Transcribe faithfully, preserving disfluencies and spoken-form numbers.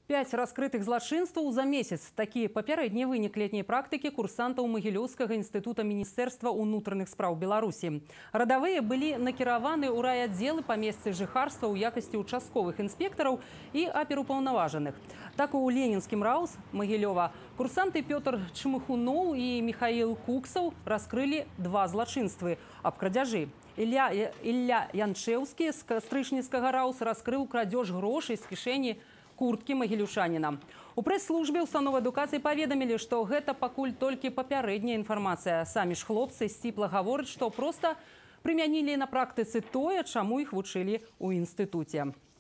Пять раскрытых злачынстваў за месяц. Такі папярэдні вынік летняй практыкі курсантаў Магілёўскага інстытута Міністэрства ўнутраных спраў Беларусі. Радавыя былі накіраваны ў райаддзелы па месцы жыхарства ў якасці участковых інспектараў і аперупаўнаважаных. Так у ленінскім раус Магілёва курсанты Пётр Чмыхуноў і Михаил Куксаў раскрылі два злачынствы аб крадзяжы. Ілля, Ілля Янчэўскі з Кастрычніцкага раус раскрыў крадзеж грошай з кішэні курткі магілюшаніна. У прэс-службе установы адукацыі паведамілі, што гэта пакуль толькі папярэдняя інфармацыя. Самі ж хлопцы сціпла гавораць, што проста прымянілі на практыцы тое, чаму іх вучылі ў інстытуце.